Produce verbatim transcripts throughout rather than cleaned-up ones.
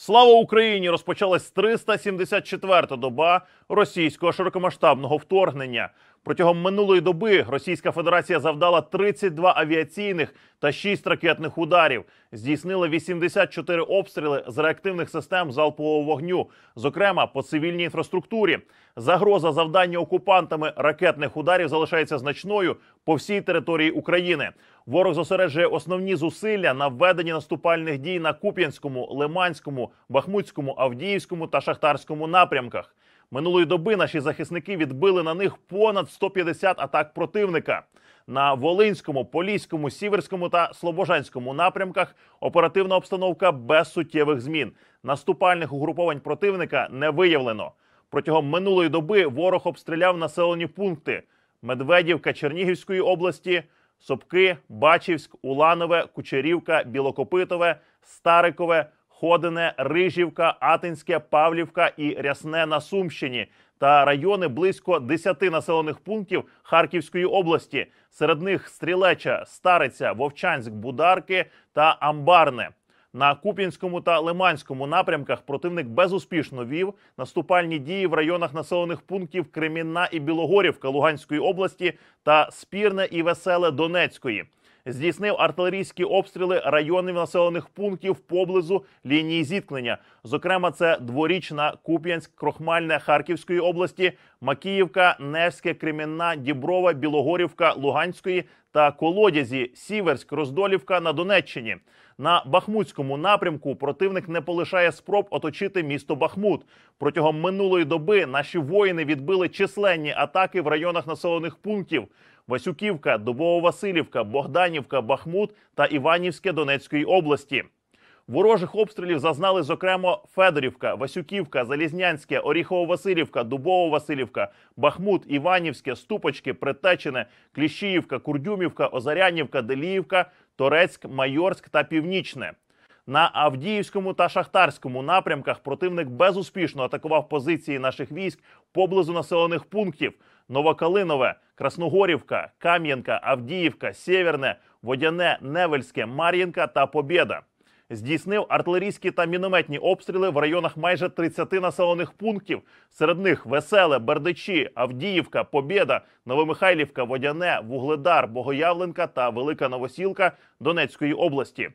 Слава Україні! Розпочалась триста сімдесят четверта доба російського широкомасштабного вторгнення. Протягом минулої доби Російська Федерація завдала тридцять два авіаційних та шість ракетних ударів. Здійснила вісімдесят чотири обстріли з реактивних систем залпового вогню, зокрема по цивільній інфраструктурі. Загроза завдання окупантами ракетних ударів залишається значною по всій території України. Ворог зосереджує основні зусилля на введенні наступальних дій на Куп'янському, Лиманському, Бахмутському, Авдіївському та Шахтарському напрямках. Минулої доби наші захисники відбили на них понад сто п'ятдесят атак противника. На Волинському, Поліському, Сіверському та Слобожанському напрямках оперативна обстановка без суттєвих змін. Наступальних угруповань противника не виявлено. Протягом минулої доби ворог обстріляв населені пункти: Медведівка Чернігівської області, Сопки, Бачівськ, Уланове, Кучерівка, Білокопитове, Старикове, Ходине, Рижівка, Атинське, Павлівка і Рясне на Сумщині та райони близько десяти населених пунктів Харківської області. Серед них Стрілеча, Стариця, Вовчанськ, Бударки та Амбарне. На Куп'янському та Лиманському напрямках противник безуспішно вів наступальні дії в районах населених пунктів Кремінна і Білогорівка Луганської області та Спірне і Веселе Донецької. Здійснив артилерійські обстріли районів населених пунктів поблизу лінії зіткнення. Зокрема, це Дворічна, Куп'янськ, Крохмальне Харківської області, Макіївка, Невське, Кремінна, Діброва, Білогорівка Луганської та Колодязі, Сіверськ, Роздолівка на Донеччині. На Бахмутському напрямку противник не полишає спроб оточити місто Бахмут. Протягом минулої доби наші воїни відбили численні атаки в районах населених пунктів: Васюківка, Дубово-Василівка, Богданівка, Бахмут та Іванівське Донецької області. Ворожих обстрілів зазнали, зокрема, Федорівка, Васюківка, Залізнянське, Оріхово-Василівка, Дубово-Василівка, Бахмут, Іванівське, Ступочки, Притечине, Кліщіївка, Курдюмівка, Озарянівка, Деліївка, Торецьк, Майорськ та Північне. На Авдіївському та Шахтарському напрямках противник безуспішно атакував позиції наших військ поблизу населених пунктів: Новокалинове, Красногорівка, Кам'янка, Авдіївка, Сєвєрне, Водяне, Невельське, Мар'їнка та Побєда. Здійснив артилерійські та мінометні обстріли в районах майже тридцяти населених пунктів. Серед них Веселе, Бердичі, Авдіївка, Побєда, Новомихайлівка, Водяне, Вугледар, Богоявленка та Велика Новосілка Донецької області.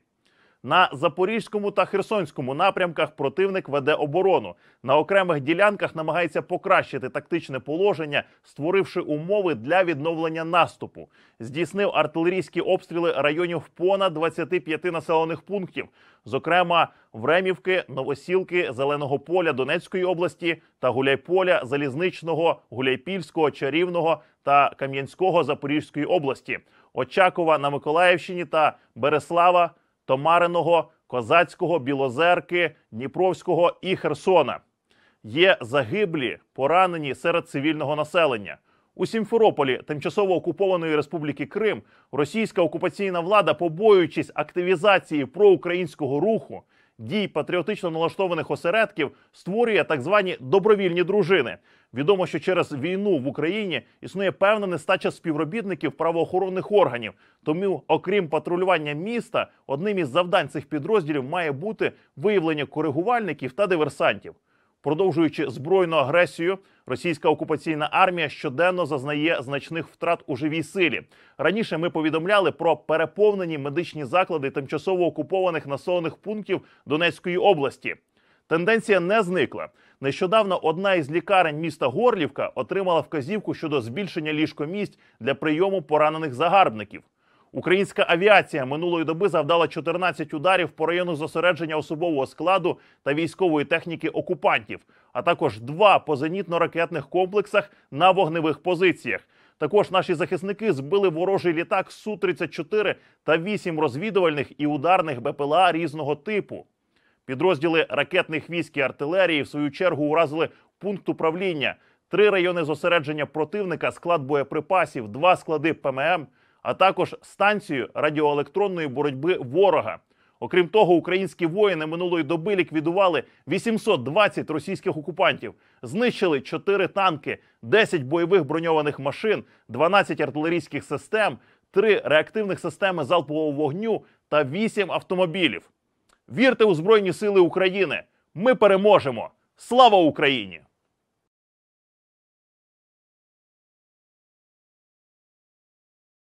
На Запорізькому та Херсонському напрямках противник веде оборону. На окремих ділянках намагається покращити тактичне положення, створивши умови для відновлення наступу. Здійснив артилерійські обстріли районів понад двадцяти п'яти населених пунктів, зокрема Времівки, Новосілки, Зеленого поля Донецької області та Гуляйполя, Залізничного, Гуляйпільського, Чарівного та Кам'янського Запорізької області, Очакова на Миколаївщині та Береслава, Томариного, Козацького, Білозерки, Дніпровського і Херсона. Є загиблі, поранені серед цивільного населення. У Сімферополі тимчасово окупованої Республіки Крим російська окупаційна влада, побоюючись активізації проукраїнського руху, дій патріотично налаштованих осередків, створює так звані добровільні дружини. Відомо, що через війну в Україні існує певна нестача співробітників правоохоронних органів. Тому, окрім патрулювання міста, одним із завдань цих підрозділів має бути виявлення коригувальників та диверсантів. Продовжуючи збройну агресію, російська окупаційна армія щоденно зазнає значних втрат у живій силі. Раніше ми повідомляли про переповнені медичні заклади тимчасово окупованих населених пунктів Донецької області. Тенденція не зникла. Нещодавно одна із лікарень міста Горлівка отримала вказівку щодо збільшення ліжкомісць для прийому поранених загарбників. Українська авіація минулої доби завдала чотирнадцять ударів по району зосередження особового складу та військової техніки окупантів, а також два по зенітно-ракетних комплексах на вогневих позиціях. Також наші захисники збили ворожий літак Су тридцять чотири та вісім розвідувальних і ударних Бе Пе Ел А різного типу. Підрозділи ракетних військ і артилерії, в свою чергу, уразили пункт управління, три райони зосередження противника, склад боєприпасів, два склади Пе Ем Ем, а також станцію радіоелектронної боротьби ворога. Окрім того, українські воїни минулої доби ліквідували вісімсот двадцять російських окупантів, знищили чотири танки, десять бойових броньованих машин, дванадцять артилерійських систем, три реактивних системи залпового вогню та вісім автомобілів. Вірте у Збройні Сили України! Ми переможемо! Слава Україні!